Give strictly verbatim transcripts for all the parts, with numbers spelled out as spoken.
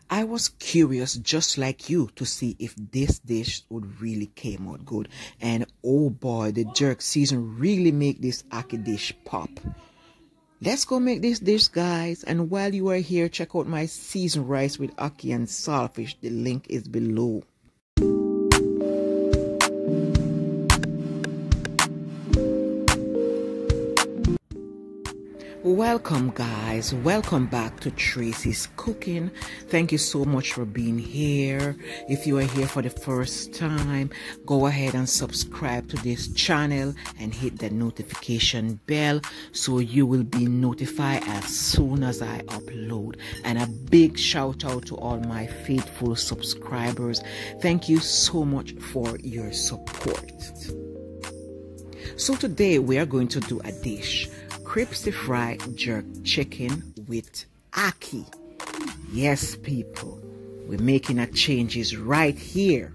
I was curious just like you to see if this dish would really came out good. And oh boy, the jerk season really make this ackee dish pop. Let's go make this dish, guys. And while you are here, check out my seasoned rice with ackee and saltfish. The link is below. Welcome, guys. Welcome back to Tracy's Cooking. Thank you so much for being here. If you are here for the first time, go ahead and subscribe to this channel and hit the notification bell so you will be notified as soon as I upload. And a big shout out to all my faithful subscribers. Thank you so much for your support. So today we are going to do a dish. Crispy fried jerk chicken with ackee. Yes, people, we're making a changes right here.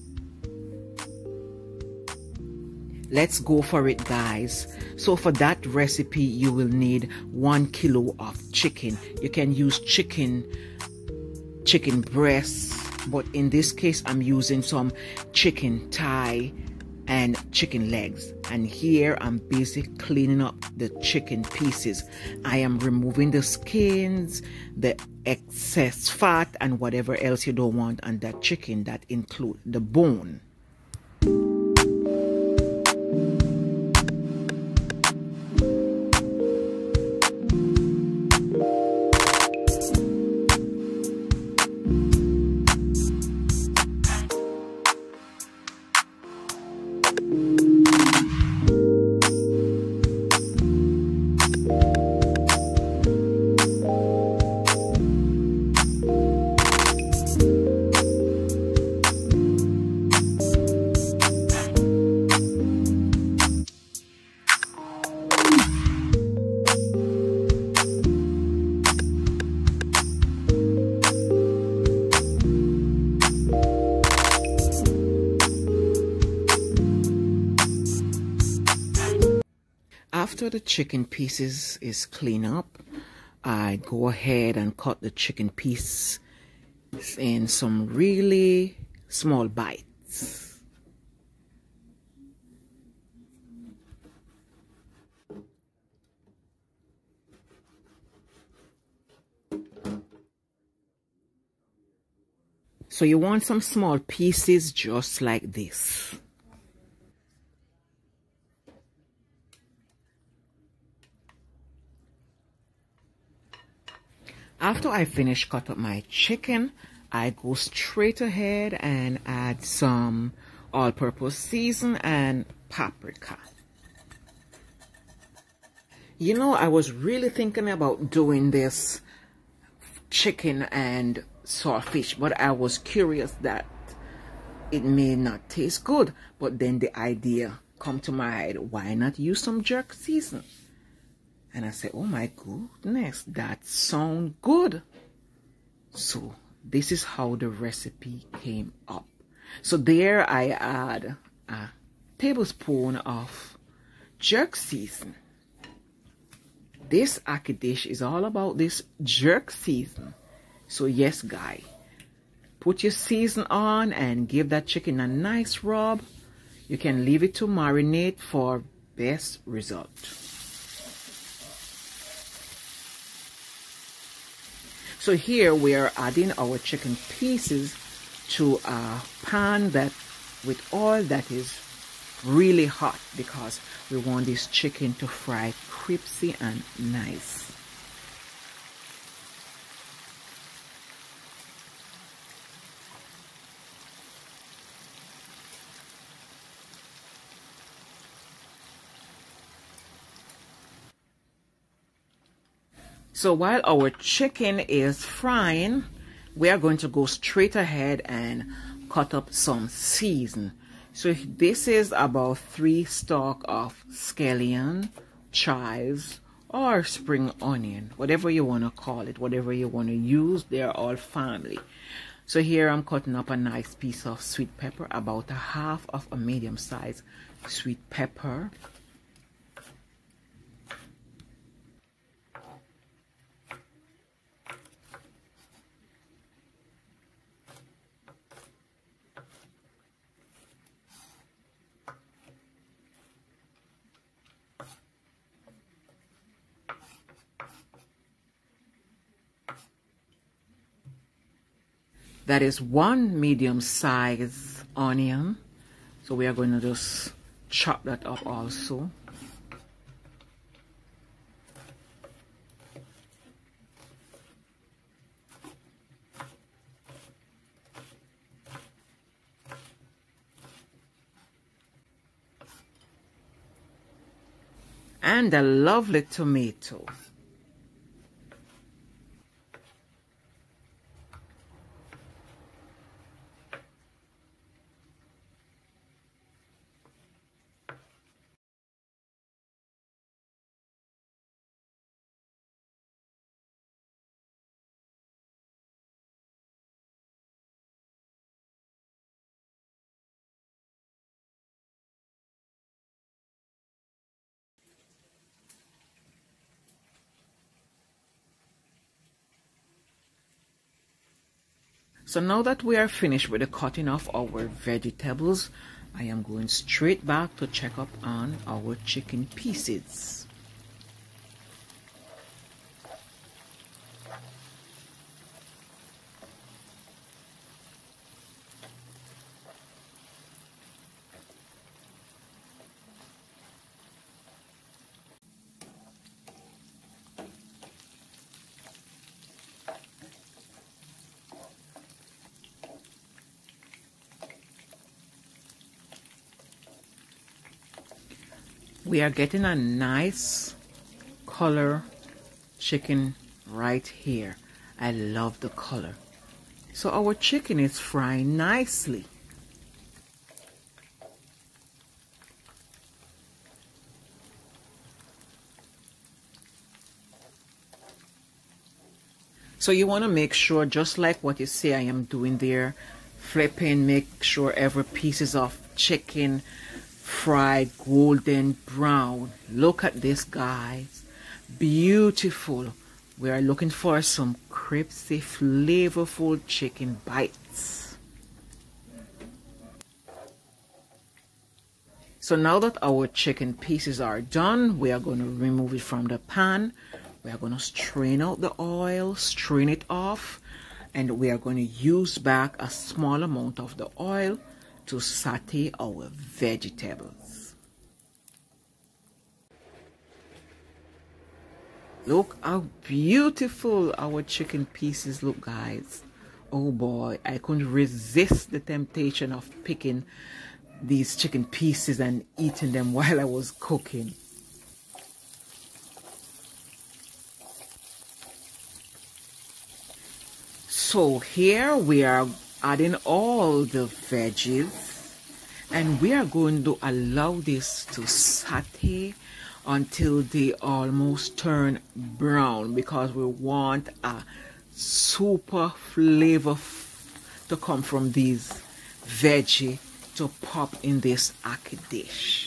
Let's go for it, guys. So for that recipe, you will need one kilo of chicken. You can use chicken, chicken breasts, but in this case, I'm using some chicken thigh and chicken legs. And here I'm busy cleaning up the chicken pieces. I am removing the skins, the excess fat, and whatever else you don't want on that chicken. That include the bone. After the chicken pieces is cleaned up, I go ahead and cut the chicken piece in some really small bites. So you want some small pieces just like this. After I finish cut up my chicken, I go straight ahead and add some all-purpose season and paprika. You know, I was really thinking about doing this chicken and saltfish, but I was curious that it may not taste good. But then the idea come to my head, why not use some jerk season? And I said, oh my goodness, that sounds good. So this is how the recipe came up. So there I add a tablespoon of jerk season. This ackee dish is all about this jerk season. So yes, guy, put your season on and give that chicken a nice rub. You can leave it to marinate for best result. So here we are adding our chicken pieces to a pan that with oil that is really hot because we want this chicken to fry crispy and nice. So while our chicken is frying, we are going to go straight ahead and cut up some season. So this is about three stalk of scallion, chives, or spring onion, whatever you want to call it, whatever you want to use, they're all family. So here I'm cutting up a nice piece of sweet pepper, about a half of a medium size sweet pepper. That is one medium-sized onion. So we are going to just chop that up also. And a lovely tomato. So now that we are finished with the cutting of our vegetables, I am going straight back to check up on our chicken pieces. We are getting a nice color chicken right here. I love the color. So our chicken is frying nicely. So you want to make sure, just like what you see I am doing there, flipping, make sure every pieces of chicken fried golden brown. Look at this, guys. Beautiful. We are looking for some crispy, flavorful chicken bites. So now that our chicken pieces are done, we are going to remove it from the pan. We are going to strain out the oil, strain it off, and we are going to use back a small amount of the oil to saute our vegetables. Look how beautiful our chicken pieces look, guys. Oh boy, I couldn't resist the temptation of picking these chicken pieces and eating them while I was cooking. So here we are adding all the veggies, and we are going to allow this to saute until they almost turn brown, because we want a super flavor to come from these veggie to pop in this ackee dish.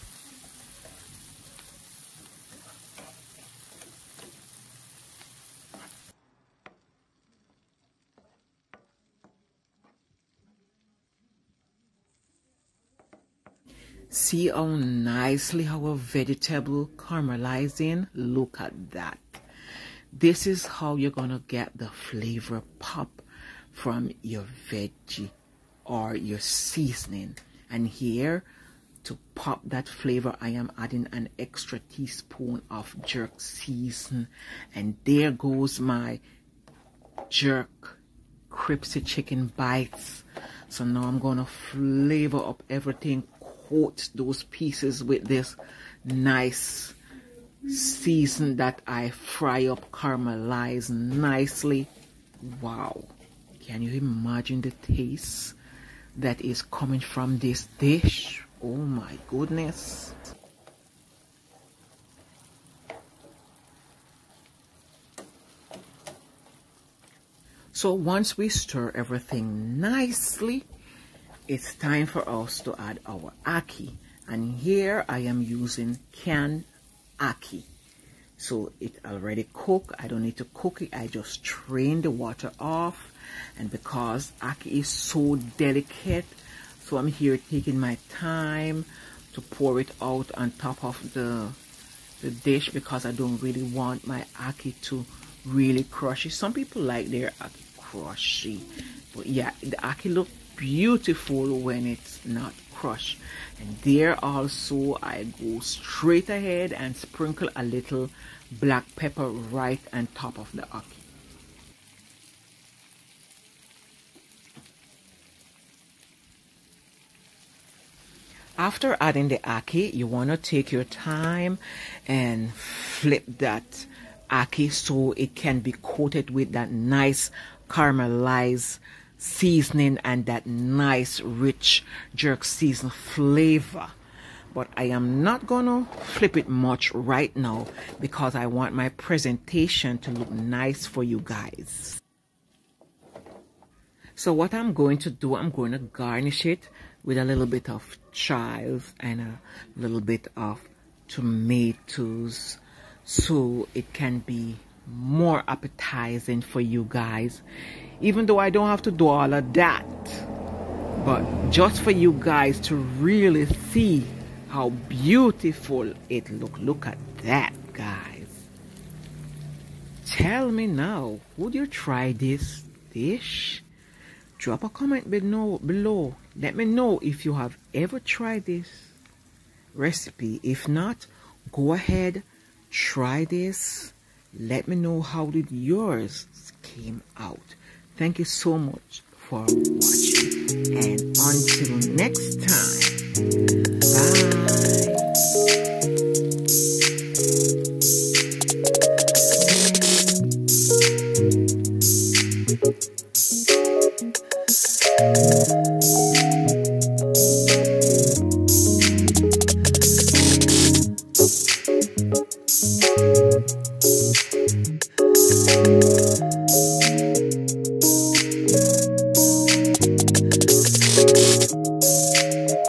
See how nicely our vegetable caramelizing. Look at that. This is how you're gonna get the flavor pop from your veggie or your seasoning. And here, to pop that flavor, I am adding an extra teaspoon of jerk season. And there goes my jerk crispy chicken bites. So now I'm gonna flavor up everything, coat those pieces with this nice season that I fry up, caramelize nicely. Wow, can you imagine the taste that is coming from this dish? Oh my goodness. So once we stir everything nicely, it's time for us to add our ackee. And here I am using canned ackee. So it already cooked. I don't need to cook it. I just strain the water off. And because ackee is so delicate, so I'm here taking my time to pour it out on top of the, the dish, because I don't really want my ackee to really crushy. Some people like their ackee crushy. But yeah, the ackee look beautiful when it's not crushed. And there also I go straight ahead and sprinkle a little black pepper right on top of the ackee. After adding the ackee, you want to take your time and flip that ackee so it can be coated with that nice caramelized seasoning and that nice rich jerk season flavor. But I am not gonna flip it much right now because I want my presentation to look nice for you guys. So what I'm going to do, I'm going to garnish it with a little bit of chives and a little bit of tomatoes so it can be more appetizing for you guys, even though I don't have to do all of that, but just for you guys to really see how beautiful it look. Look at that, guys. Tell me now, would you try this dish? Drop a comment below, below. Let me know if you have ever tried this recipe. If not, go ahead, try this. Let me know how did yours came out. Thank you so much for watching. And until next time, bye.